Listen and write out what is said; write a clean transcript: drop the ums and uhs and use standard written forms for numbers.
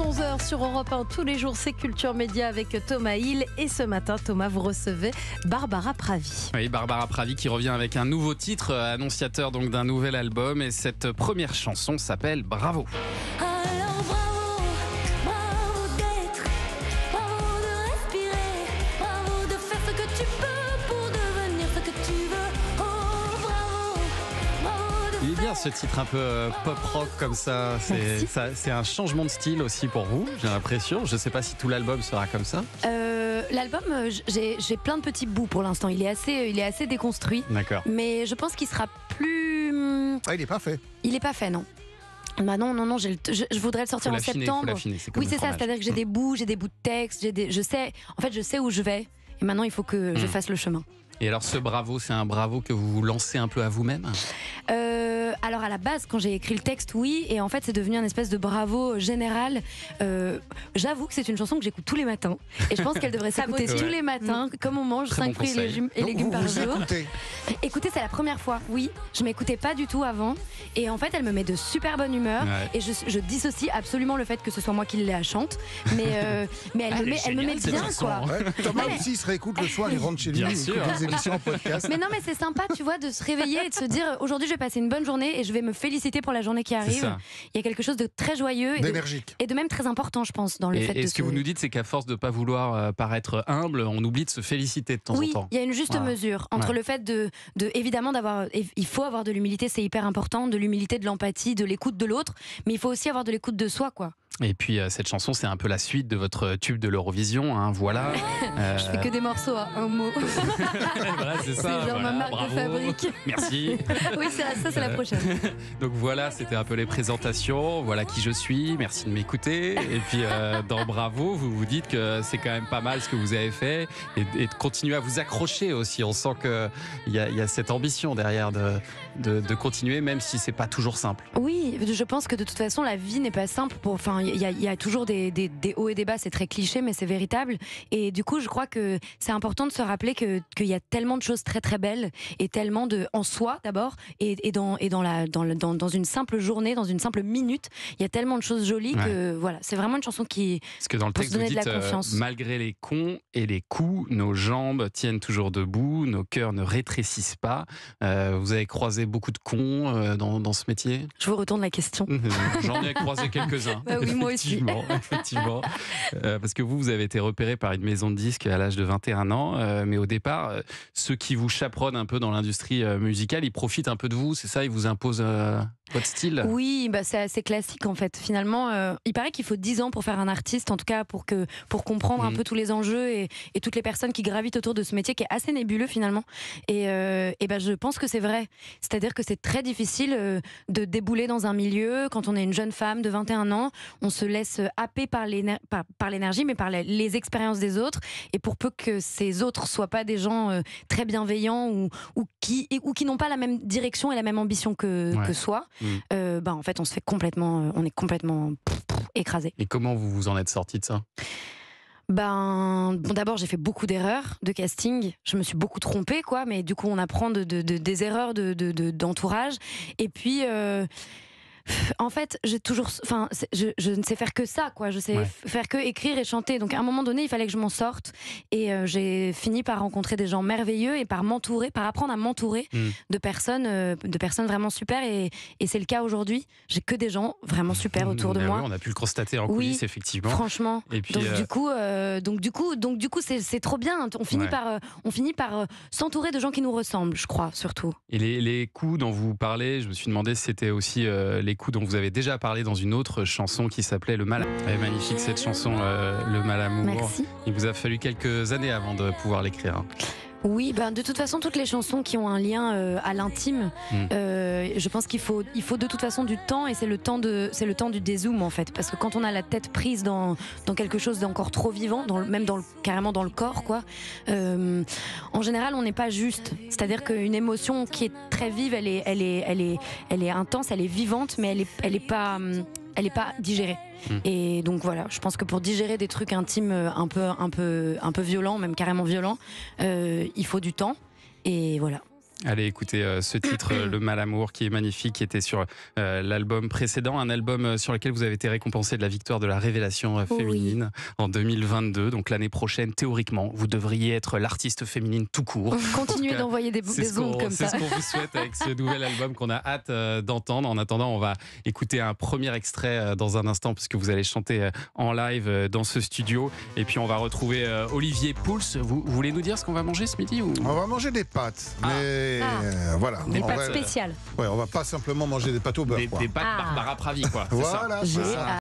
11h sur Europe 1. Tous les jours, c'est Culture Média avec Thomas Hill. Et ce matin, Thomas, vous recevez Barbara Pravi. Oui, Barbara Pravi qui revient avec un nouveau titre, annonciateur donc d'un nouvel album. Et cette première chanson s'appelle Bravo. Alors bravo, bravo d'être, bravo de respirer, bravo de faire ce que tu peux pour devenir ce que tu veux. Oh bravo, bravo de Il est bien ce titre un peu pop-rock comme ça. C'est un changement de style aussi pour vous, j'ai l'impression. Je ne sais pas si tout l'album sera comme ça. L'album, j'ai plein de petits bouts pour l'instant. Il est assez déconstruit. D'accord. Mais je pense qu'il sera plus. Ah, il est pas fait. Il est pas fait, non. Bah non, je voudrais le sortir Faut en l'affiner, septembre. faut l'affiner, c'est comme Oui, le c'est ça. fromage. C'est-à-dire que j'ai des bouts de texte. Je sais où je vais. Et maintenant, il faut que je fasse le chemin. Et alors ce bravo, c'est un bravo que vous lancez un peu à vous-même? Alors à la base, quand j'ai écrit le texte, oui, et en fait c'est devenu un espèce de bravo général. J'avoue que c'est une chanson que j'écoute tous les matins, et je pense qu'elle devrait s'écouter motive. tous les matins, comme on mange Très 5 bon fruits conseil. et Donc, légumes vous par vous jour. écoutez. Écoutez, c'est la première fois, oui. Je m'écoutais pas du tout avant, et en fait elle me met de super bonne humeur, Ouais. et je dissocie absolument le fait que ce soit moi qui la chante, mais elle me met cette bien, chanson, quoi. hein. Ouais, Thomas Ouais. aussi il se réécoute le soir, il rentre chez lui, Bien il sûr. écoute les émissions en podcast. Mais non, mais c'est sympa, tu vois, de se réveiller et de se dire aujourd'hui je vais passer une bonne journée et je vais me féliciter pour la journée qui arrive. ça. Il y a quelque chose de très joyeux D'énergique. et de même très important, je pense, dans le fait de Et ce que vous nous dites, c'est qu'à force de ne pas vouloir paraître humble, on oublie de se féliciter de temps oui, en temps. il y a une juste Voilà. mesure entre Ouais. le fait de évidemment il faut avoir de l'humilité, c'est hyper important, de l'humilité, de l'empathie, de l'écoute de l'autre, mais il faut aussi avoir de l'écoute de soi, quoi. Et puis cette chanson, c'est un peu la suite de votre tube de l'Eurovision, hein, voilà. Je fais que des morceaux à un mot. Voilà, c'est ça. C'est genre ma voilà, marque bravo. de fabrique. Merci. Oui, ça c'est la prochaine. Donc voilà, c'était un peu les présentations. Voilà qui je suis. Merci de m'écouter. Et puis dans Bravo, vous vous dites que c'est quand même pas mal ce que vous avez fait et de continuer à vous accrocher aussi. On sent qu'il y a cette ambition derrière de continuer, même si c'est pas toujours simple. Oui, je pense que de toute façon la vie n'est pas simple. Il y a toujours des hauts et des bas, c'est très cliché, mais c'est véritable. Et du coup, je crois que c'est important de se rappeler qu'il y a tellement de choses très très belles et tellement en soi d'abord et dans une simple journée, dans une simple minute, il y a tellement de choses jolies que voilà, c'est vraiment une chanson qui. Parce que dans le Pour texte, se vous donner de dites la confiance. malgré les cons et les coups, nos jambes tiennent toujours debout, nos cœurs ne rétrécissent pas. Vous avez croisé beaucoup de cons dans ce métier? Je vous retourne la question. J'en ai croisé quelques-uns. Bah oui, moi aussi. Effectivement. Parce que vous avez été repéré par une maison de disques à l'âge de 21 ans. Mais au départ, ceux qui vous chaperonnent un peu dans l'industrie musicale, ils profitent un peu de vous, c'est ça? Ils vous imposent votre style? Oui, bah c'est assez classique en fait. Finalement, il paraît qu'il faut 10 ans pour faire un artiste, en tout cas pour comprendre un peu tous les enjeux et toutes les personnes qui gravitent autour de ce métier qui est assez nébuleux finalement. Et ben je pense que c'est vrai. C'est-à-dire que c'est très difficile de débouler dans un milieu quand on est une jeune femme de 21 ans. On se laisse happer par l'énergie, mais par les expériences des autres. Et pour peu que ces autres soient pas des gens très bienveillants ou qui n'ont pas la même direction et la même ambition que soi, en fait, on est complètement écrasé. Et comment vous vous en êtes sorti de ça? D'abord, j'ai fait beaucoup d'erreurs de casting. Je me suis beaucoup trompée, quoi. Mais du coup, on apprend des erreurs d'entourage. Et puis. En fait, je ne sais faire que ça, quoi. Je sais faire que écrire et chanter. Donc, à un moment donné, il fallait que je m'en sorte. Et j'ai fini par rencontrer des gens merveilleux et par apprendre à m'entourer de personnes vraiment super. Et c'est le cas aujourd'hui. J'ai que des gens vraiment super autour de moi. Oui, on a pu le constater en coulisses, effectivement. Franchement. Et puis, donc du coup, c'est trop bien. On finit par s'entourer de gens qui nous ressemblent, je crois, surtout. Et les coups dont vous parlez, je me suis demandé si c'était aussi les coups dont vous avez déjà parlé dans une autre chanson qui s'appelait Le Mal. Elle est magnifique cette chanson, Le Mal Amour. Merci. Il vous a fallu quelques années avant de pouvoir l'écrire. Hein. Oui, de toute façon, toutes les chansons qui ont un lien à l'intime, je pense qu'il faut de toute façon du temps, et c'est le temps du dézoom en fait, parce que quand on a la tête prise dans quelque chose d'encore trop vivant, carrément dans le corps, quoi. En général, on n'est pas juste. C'est-à-dire qu'une émotion qui est très vive, elle est intense, elle est vivante, mais elle est pas digérée. Et donc voilà, je pense que pour digérer des trucs intimes un peu violents, même carrément violents, il faut du temps. Et voilà. Allez écouter ce titre, Le Malamour, qui est magnifique, qui était sur l'album précédent, un album sur lequel vous avez été récompensé de la victoire de la révélation féminine en 2022. Donc l'année prochaine, théoriquement, vous devriez être l'artiste féminine tout court. Continuez d'envoyer des ondes comme ça. C'est ce qu'on vous souhaite avec ce nouvel album qu'on a hâte d'entendre. En attendant, on va écouter un premier extrait dans un instant, puisque vous allez chanter en live dans ce studio. Et puis on va retrouver Olivier Pouls. Vous voulez nous dire ce qu'on va manger ce midi ou... On va manger des pâtes, mais voilà. Des On pâtes va- spéciales. Ouais, on va pas simplement manger des pâtes au beurre. quoi. Des pâtes Barbara Pravi, quoi. C'est ça. Voilà. J'ai c'est ça.